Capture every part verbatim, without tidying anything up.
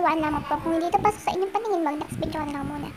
one lamang po. Kung hindi ito pasok sa inyong paningin, mag-next video na lang muna.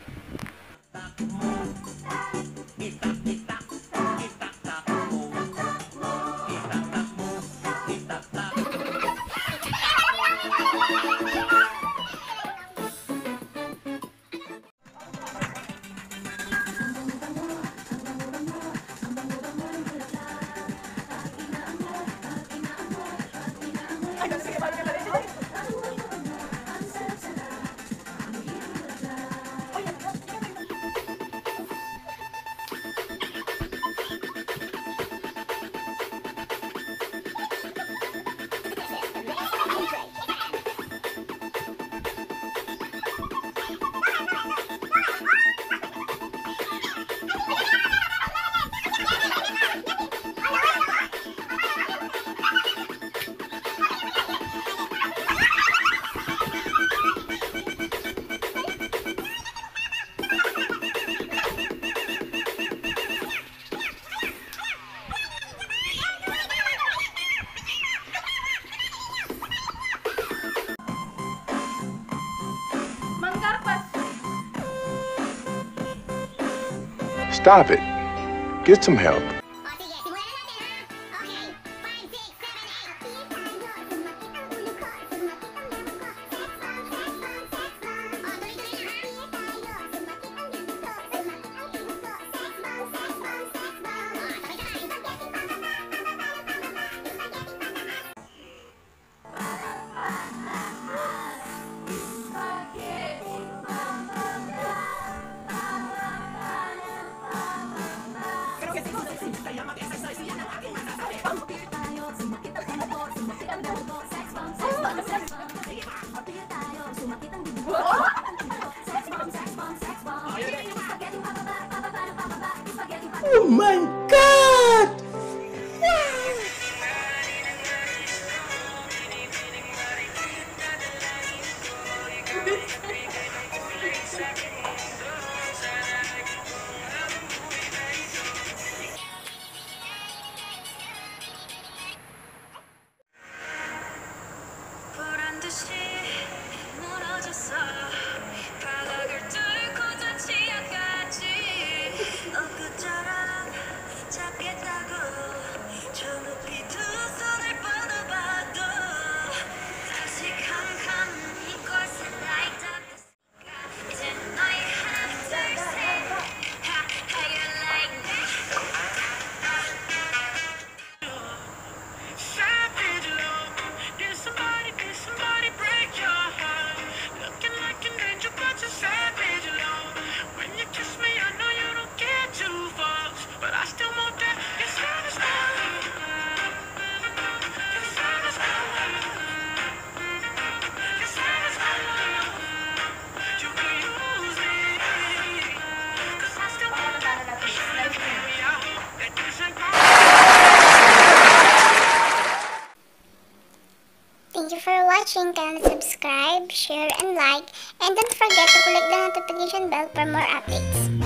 Stop it. Get some help. Oh my God! Thank you for watching. Kindly subscribe, share, and like. And don't forget to click the notification bell for more updates.